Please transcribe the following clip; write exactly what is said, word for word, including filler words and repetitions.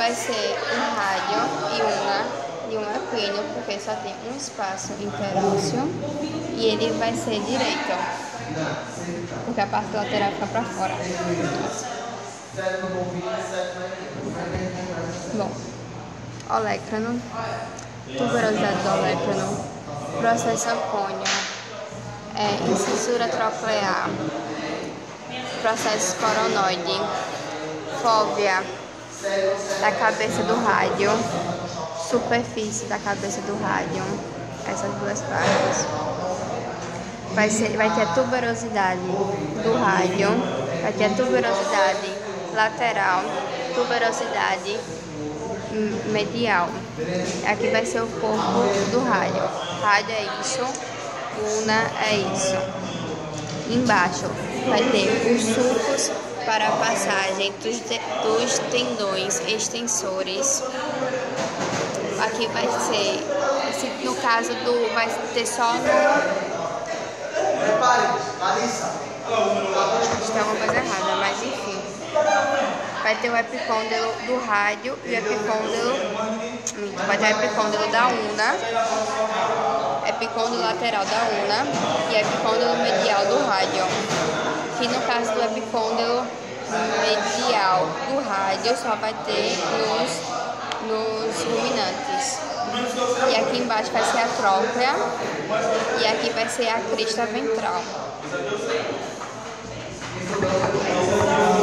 vai ser um rádio e una e um equíneo, porque só tem um espaço interúcio, e ele vai ser direito, porque a parte lateral fica para fora. Bom, olecrano, tuberosidade do olecrano, processo apônio, é, incisura troclear, processo coronoide, fóvea da cabeça do rádio, superfície da cabeça do rádio, essas duas partes. Vai, ser, vai ter a tuberosidade do rádio, vai ter a tuberosidade lateral, tuberosidade medial. Aqui vai ser o corpo do rádio. Rádio é isso, una é isso. Embaixo vai ter os sulcos para a passagem dos, te, dos tendões extensores. Aqui vai ser, esse, no caso do, vai ter só no... Acho que tem alguma coisa errada, mas enfim. Vai ter o epicôndilo do rádio e o epicôndilo... Vai ter o epicôndilo da una, epicôndilo lateral da una e epicôndilo medial do rádio. Que no caso do epicôndilo medial do rádio só vai ter nos, nos ruminantes. E aqui embaixo vai ser a tróclea e aqui vai ser a crista ventral.